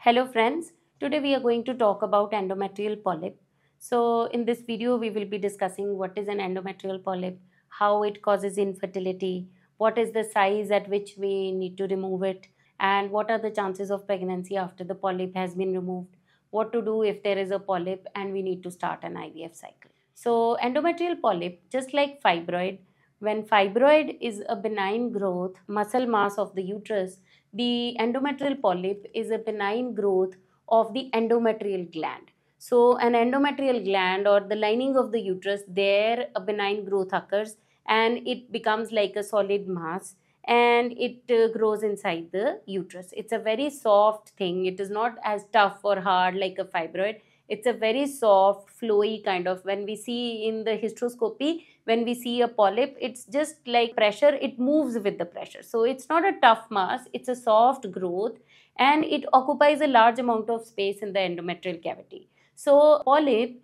Hello friends, today we are going to talk about endometrial polyp. So in this video we will be discussing what is an endometrial polyp, how it causes infertility, what is the size at which we need to remove it, and what are the chances of pregnancy after the polyp has been removed, what to do if there is a polyp and we need to start an IVF cycle. So endometrial polyp, just like fibroid, when fibroid is a benign growth, muscle mass of the uterus, the endometrial polyp is a benign growth of the endometrial gland. So, an endometrial gland or the lining of the uterus, there a benign growth occurs and it becomes like a solid mass and it grows inside the uterus. It's a very soft thing. It is not as tough or hard like a fibroid. It's a very soft, flowy kind of. When we see in the hysteroscopy, when we see a polyp, it's just like pressure, it moves with the pressure. So it's not a tough mass, it's a soft growth and it occupies a large amount of space in the endometrial cavity. So polyp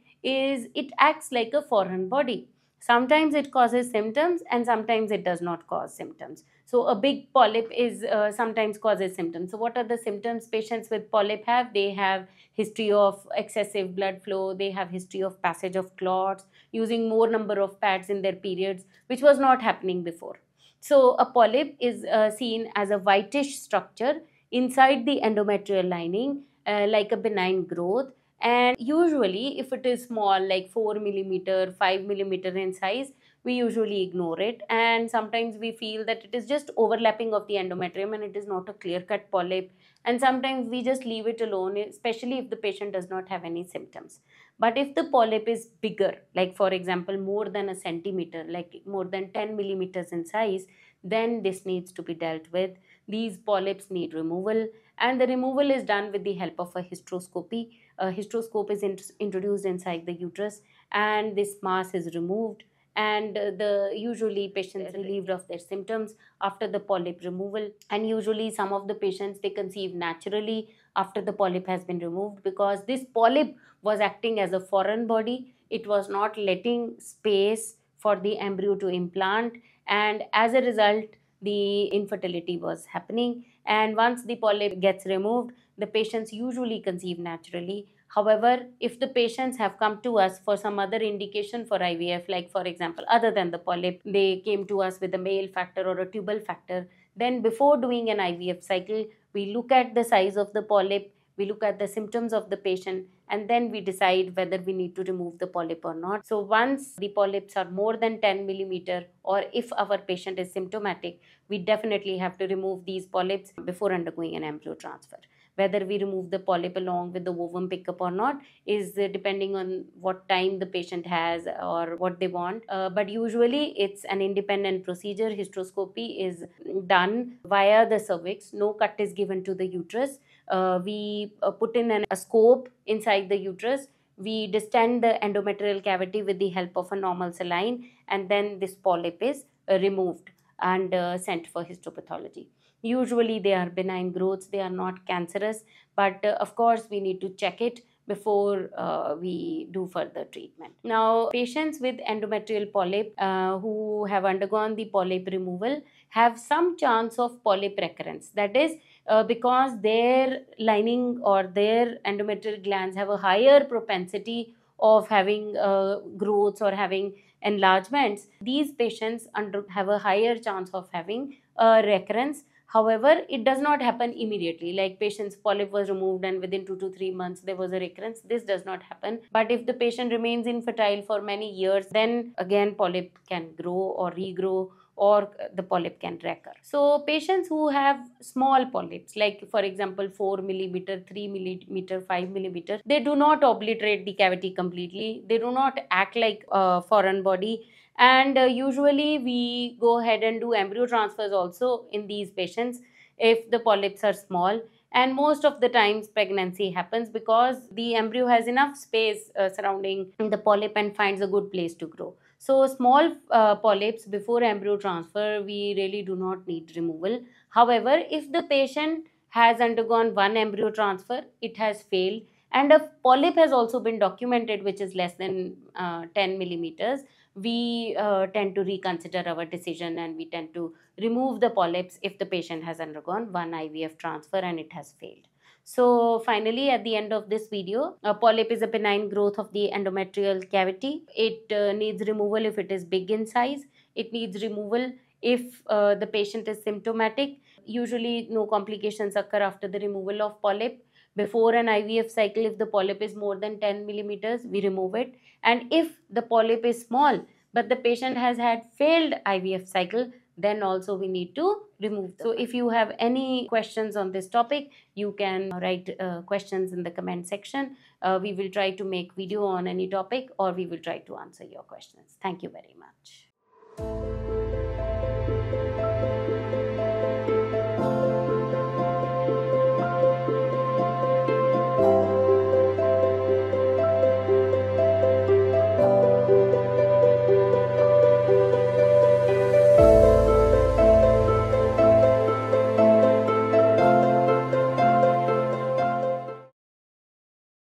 it acts like a foreign body. Sometimes it causes symptoms and sometimes it does not cause symptoms. So a big polyp is sometimes causes symptoms. So what are the symptoms patients with polyp have? They have history of excessive blood flow, they have history of passage of clots, using more number of pads in their periods, which was not happening before. So a polyp is seen as a whitish structure inside the endometrial lining, like a benign growth. And usually if it is small, like 4 millimeter, 5 millimeter in size, we usually ignore it, and sometimes we feel that it is just overlapping of the endometrium and it is not a clear cut polyp, and sometimes we just leave it alone, especially if the patient does not have any symptoms. But if the polyp is bigger, like for example more than a centimeter, like more than 10 millimeters in size, then this needs to be dealt with. These polyps need removal, and the removal is done with the help of a hysteroscopy. A hysteroscope is introduced inside the uterus and this mass is removed, and the usually patients relieved of their symptoms after the polyp removal. And usually some of the patients, they conceive naturally after the polyp has been removed, because this polyp was acting as a foreign body. It was not letting space for the embryo to implant, and as a result the infertility was happening. And once the polyp gets removed, the patients usually conceive naturally. However, if the patients have come to us for some other indication for IVF, like for example, other than the polyp, they came to us with a male factor or a tubal factor, then before doing an IVF cycle, we look at the size of the polyp, we look at the symptoms of the patient, and then we decide whether we need to remove the polyp or not. So once the polyps are more than 10 millimeter, or if our patient is symptomatic, we definitely have to remove these polyps before undergoing an embryo transfer. Whether we remove the polyp along with the ovum pickup or not is depending on what time the patient has or what they want. But usually it's an independent procedure. Hysteroscopy is done via the cervix. No cut is given to the uterus. We put in a scope inside the uterus. We distend the endometrial cavity with the help of a normal saline, and then this polyp is removed and sent for histopathology. Usually they are benign growths, they are not cancerous, but of course we need to check it before we do further treatment. Now, patients with endometrial polyp who have undergone the polyp removal have some chance of polyp recurrence. That is because their lining or their endometrial glands have a higher propensity of having growths or having enlargements. These patients have a higher chance of having a recurrence. However, it does not happen immediately. Like patient's polyp was removed and within 2 to 3 months there was a recurrence. This does not happen. But if the patient remains infertile for many years, then again polyp can grow or regrow, or the polyp can recur. So patients who have small polyps, like for example 4 millimeter, 3 millimeter, 5 millimeter, they do not obliterate the cavity completely. They do not act like a foreign body. And usually we go ahead and do embryo transfers also in these patients if the polyps are small. And most of the times pregnancy happens because the embryo has enough space surrounding the polyp and finds a good place to grow. So small polyps before embryo transfer, we really do not need removal. However, if the patient has undergone one embryo transfer, it has failed, and a polyp has also been documented which is less than 10 millimeters, we tend to reconsider our decision and we tend to remove the polyps if the patient has undergone one IVF transfer and it has failed. So finally, at the end of this video, a polyp is a benign growth of the endometrial cavity. It needs removal if it is big in size. It needs removal if the patient is symptomatic. Usually no complications occur after the removal of polyp. Before an IVF cycle, if the polyp is more than 10 millimeters, we remove it. And if the polyp is small, but the patient has had failed IVF cycle, then also we need to remove them. So if you have any questions on this topic, you can write questions in the comment section. We will try to make video on any topic, or we will try to answer your questions. Thank you very much.